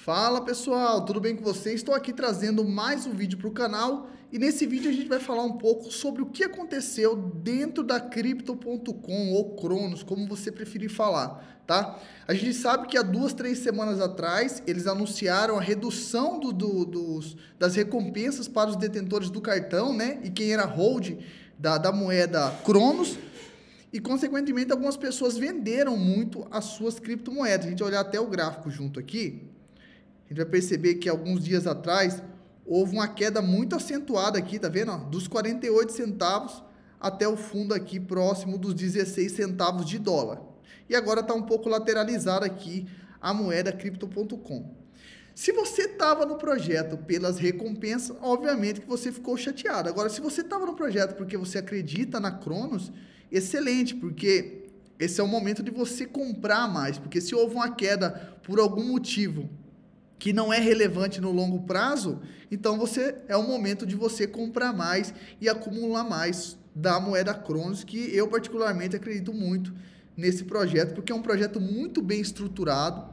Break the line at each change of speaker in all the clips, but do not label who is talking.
Fala pessoal, tudo bem com vocês? Estou aqui trazendo mais um vídeo para o canal e nesse vídeo a gente vai falar um pouco sobre o que aconteceu dentro da Crypto.com ou Cronos, como você preferir falar, tá? A gente sabe que há 2-3 semanas atrás eles anunciaram a redução das recompensas para os detentores do cartão, né? E quem era hold da moeda Cronos. E, consequentemente, algumas pessoas venderam muito as suas criptomoedas. A gente vai olhar até o gráfico junto aqui. A gente vai perceber que alguns dias atrás houve uma queda muito acentuada aqui, tá vendo? Ó? Dos 48 centavos até o fundo aqui próximo dos 16 centavos de dólar. E agora está um pouco lateralizada aqui a moeda Crypto.com. Se você estava no projeto pelas recompensas, obviamente que você ficou chateado. Agora, se você estava no projeto porque você acredita na Cronos, excelente, porque esse é o momento de você comprar mais. Porque se houve uma queda por algum motivo que não é relevante no longo prazo, então é o momento de você comprar mais e acumular mais da moeda Cronos, que eu particularmente acredito muito nesse projeto, porque é um projeto muito bem estruturado,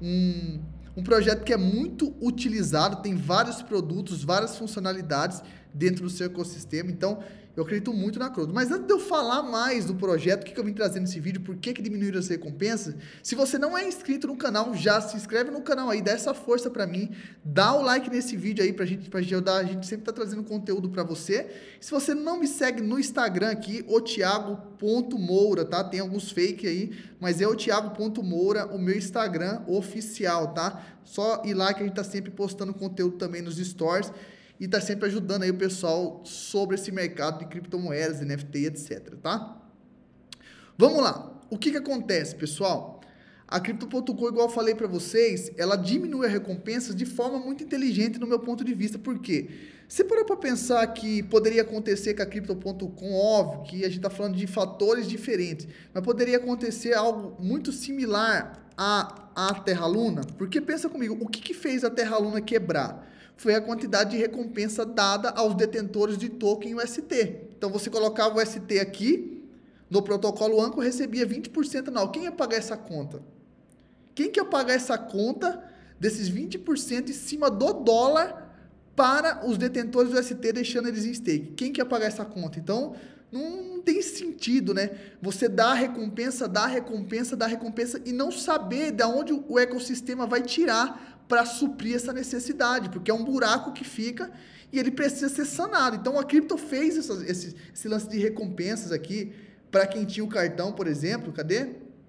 um projeto que é muito utilizado, tem vários produtos, várias funcionalidades dentro do seu ecossistema, então eu acredito muito na Cronos. Mas antes de eu falar mais do projeto, o que eu vim trazer nesse vídeo, por que diminuíram as recompensas, se você não é inscrito no canal, já se inscreve no canal aí, dá essa força pra mim, dá o like nesse vídeo aí pra gente ajudar, a gente sempre tá trazendo conteúdo pra você. Se você não me segue no Instagram aqui, otiago.moura, tá? Tem alguns fake aí, mas é otiago.moura, o meu Instagram oficial, tá? Só ir lá que a gente tá sempre postando conteúdo também nos stories, e tá sempre ajudando aí o pessoal sobre esse mercado de criptomoedas, NFT, etc, tá? Vamos lá. O que acontece, pessoal? A Crypto.com, igual eu falei para vocês, ela diminui as recompensas de forma muito inteligente no meu ponto de vista. Por quê? Você parou para pensar que poderia acontecer com a Crypto.com, óbvio que a gente tá falando de fatores diferentes, mas poderia acontecer algo muito similar à Terra Luna? Porque pensa comigo, o que fez a Terra Luna quebrar? Foi a quantidade de recompensa dada aos detentores de token UST. Então, você colocava o UST aqui, no protocolo Anchor, recebia 20% anual. Quem ia pagar essa conta? Quem que ia pagar essa conta desses 20% em cima do dólar para os detentores do UST, deixando eles em stake? Quem que ia pagar essa conta? Então, não tem sentido, né? Você dá recompensa, dá recompensa, dá recompensa e não saber de onde o ecossistema vai tirar para suprir essa necessidade, porque é um buraco que fica e ele precisa ser sanado. Então a Crypto fez esse lance de recompensas aqui para quem tinha o cartão, por exemplo, cadê?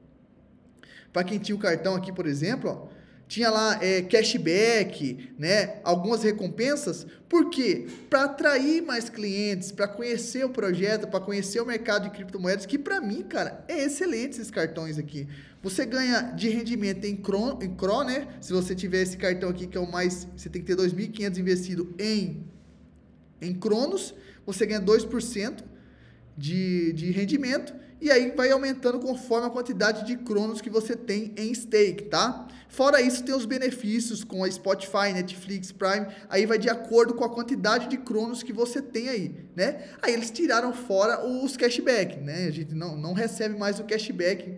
Para quem tinha o cartão aqui, por exemplo, ó, tinha lá cashback, né? Algumas recompensas. Por quê? Para atrair mais clientes, para conhecer o projeto, para conhecer o mercado de criptomoedas, que para mim, cara, é excelente esses cartões aqui. Você ganha de rendimento em CRO, né? Se você tiver esse cartão aqui, que é o mais... Você tem que ter 2.500 investido em Cronos, você ganha 2% de rendimento, e aí vai aumentando conforme a quantidade de Cronos que você tem em stake, tá? Fora isso, tem os benefícios com a Spotify, Netflix, Prime, aí vai de acordo com a quantidade de Cronos que você tem aí, né? Aí eles tiraram fora os cashback, né? A gente não recebe mais o cashback,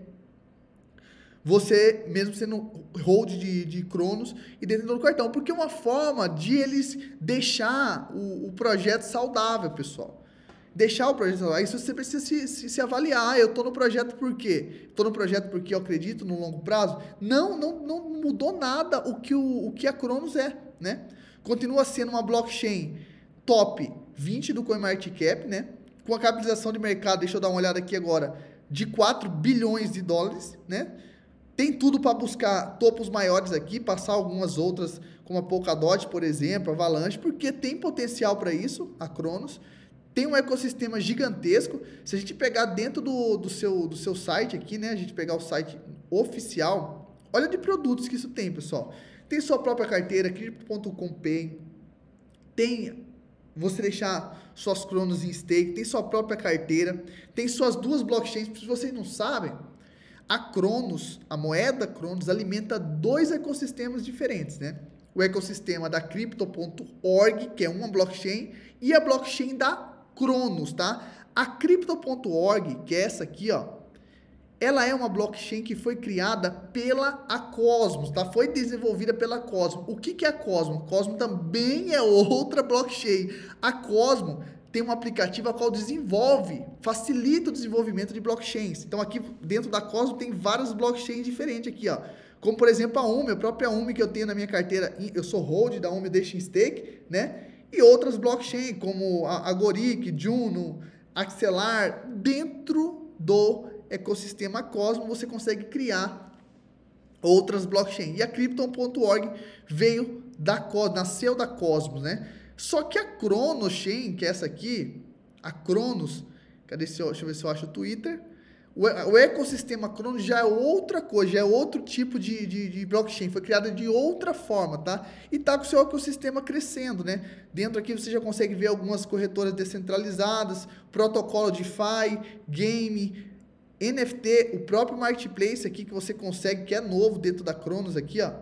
você mesmo sendo hold de Cronos e detentor do cartão, porque é uma forma de eles deixar o projeto saudável, pessoal. Deixar o projeto saudável. Isso você precisa se avaliar. Eu estou no projeto por quê? Estou no projeto porque eu acredito no longo prazo? Não mudou nada o que a Cronos é, né? Continua sendo uma blockchain top 20 do CoinMarketCap, né? Com a capitalização de mercado, deixa eu dar uma olhada aqui agora, de 4 bilhões de dólares, né? Tem tudo para buscar topos maiores aqui, passar algumas outras, como a Polkadot, por exemplo, a Avalanche, porque tem potencial para isso, a Cronos. Tem um ecossistema gigantesco. Se a gente pegar dentro do seu site aqui, né? A gente pegar o site oficial, olha de produtos que isso tem, pessoal. Tem sua própria carteira, Crypto.com Pay. Tem você deixar suas Cronos em stake. Tem sua própria carteira. Tem suas duas blockchains. Se vocês não sabem, a Cronos, a moeda Cronos, alimenta dois ecossistemas diferentes, né? O ecossistema da Crypto.org, que é uma blockchain, e a blockchain da Cronos, tá? A Crypto.org, que é essa aqui, ó, ela é uma blockchain que foi criada pela a Cosmos, tá? Foi desenvolvida pela Cosmos. O que é a Cosmos? A Cosmos também é outra blockchain. A Cosmos tem um aplicativo a qual desenvolve, facilita o desenvolvimento de blockchains. Então aqui dentro da Cosmos tem várias blockchains diferentes aqui, ó. Como por exemplo a UMI, a própria UMI que eu tenho na minha carteira, eu sou hold da UMI Deixa Stake, né? E outras blockchains como a Agoric, Juno, Axelar, dentro do ecossistema Cosmos você consegue criar outras blockchains. E a Crypto.org veio da Cosmos, nasceu da Cosmos, né? Só que a Cronos Chain, que é essa aqui, a Cronos, deixa eu ver se eu acho o Twitter. O ecossistema Cronos já é outra coisa, já é outro tipo de blockchain, foi criada de outra forma, tá? E tá com o seu ecossistema crescendo, né? Dentro aqui você já consegue ver algumas corretoras descentralizadas, protocolo DeFi, game, NFT, o próprio marketplace aqui que você consegue, que é novo dentro da Cronos aqui, ó.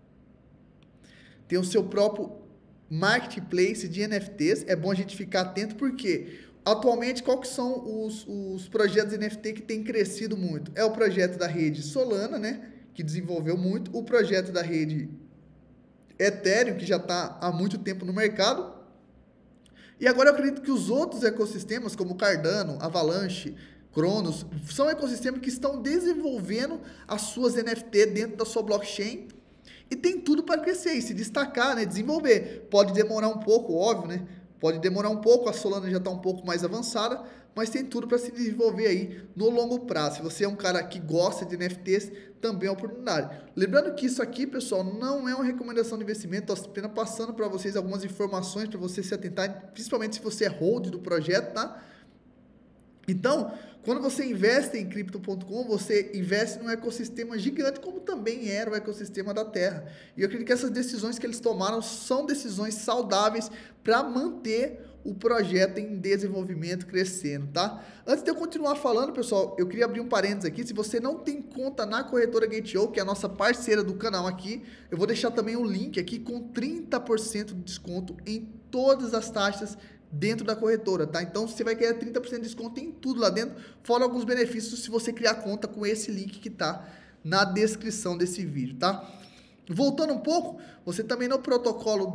Tem o seu próprio marketplace de NFTs, é bom a gente ficar atento porque atualmente qual que são os projetos de NFT que tem crescido muito? É o projeto da rede Solana, né, que desenvolveu muito, o projeto da rede Ethereum, que já está há muito tempo no mercado, e agora eu acredito que os outros ecossistemas, como Cardano, Avalanche, Cronos, são ecossistemas que estão desenvolvendo as suas NFT dentro da sua blockchain e tem tudo para crescer e se destacar, né, desenvolver. Pode demorar um pouco, óbvio, né? Pode demorar um pouco, a Solana já está um pouco mais avançada, mas tem tudo para se desenvolver aí no longo prazo. Se você é um cara que gosta de NFTs, também é uma oportunidade. Lembrando que isso aqui, pessoal, não é uma recomendação de investimento, estou apenas passando para vocês algumas informações para você se atentar, principalmente se você é hold do projeto, tá? Então, quando você investe em Crypto.com, você investe num ecossistema gigante, como também era o ecossistema da Terra. E eu acredito que essas decisões que eles tomaram são decisões saudáveis para manter o projeto em desenvolvimento, crescendo, tá? Antes de eu continuar falando, pessoal, eu queria abrir um parênteses aqui. Se você não tem conta na corretora Gate.io, que é a nossa parceira do canal aqui, eu vou deixar também o link aqui com 30% de desconto em todas as taxas dentro da corretora, tá? Então, você vai ganhar 30% de desconto em tudo lá dentro, fora alguns benefícios se você criar conta com esse link que tá na descrição desse vídeo, tá? Voltando um pouco, você também no protocolo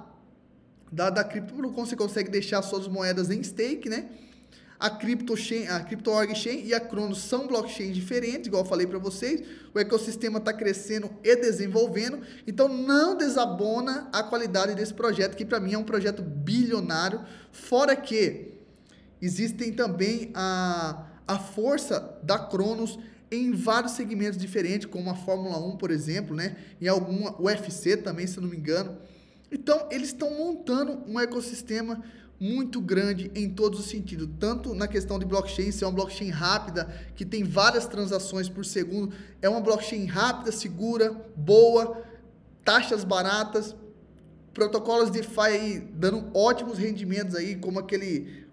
da Crypto.com, você consegue deixar suas moedas em stake, né? A Crypto.org Chain e a Cronos são blockchains diferentes, igual eu falei para vocês. O ecossistema está crescendo e desenvolvendo, então não desabona a qualidade desse projeto, que para mim é um projeto bilionário. Fora que existem também a força da Cronos em vários segmentos diferentes, como a Fórmula 1, por exemplo, né? Em alguma UFC também, se não me engano. Então, eles estão montando um ecossistema muito grande em todos os sentidos, tanto na questão de blockchain, ser uma blockchain rápida, que tem várias transações por segundo, é uma blockchain rápida, segura, boa, taxas baratas, protocolos DeFi aí dando ótimos rendimentos aí, como aquele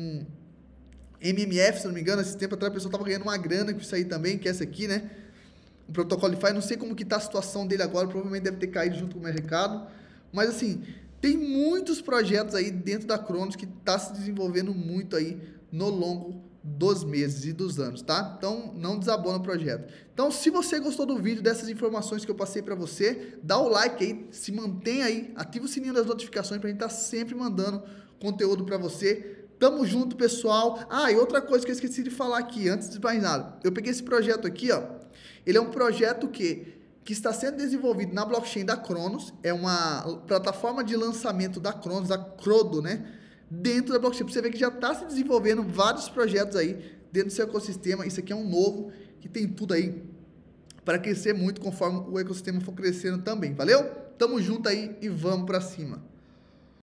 MMF, se não me engano, esse tempo atrás a pessoa estava ganhando uma grana com isso aí também, que é essa aqui, né? O protocolo DeFi, não sei como que tá a situação dele agora, provavelmente deve ter caído junto com o mercado, mas assim, tem muitos projetos aí dentro da Cronos que está se desenvolvendo muito aí no longo dos meses e dos anos, tá? Então, não desabona o projeto. Então, se você gostou do vídeo, dessas informações que eu passei para você, dá o like aí, se mantém aí, ativa o sininho das notificações para a gente estar sempre mandando conteúdo para você. Tamo junto, pessoal. Ah, e outra coisa que eu esqueci de falar aqui, antes de mais nada. Eu peguei esse projeto aqui, ó. Ele é um projeto que está sendo desenvolvido na blockchain da Cronos, é uma plataforma de lançamento da Cronos, da Crodo, né? Dentro da blockchain, você vê que já está se desenvolvendo vários projetos aí dentro do seu ecossistema. Isso aqui é um novo, que tem tudo aí para crescer muito conforme o ecossistema for crescendo também, valeu? Tamo junto aí e vamos para cima.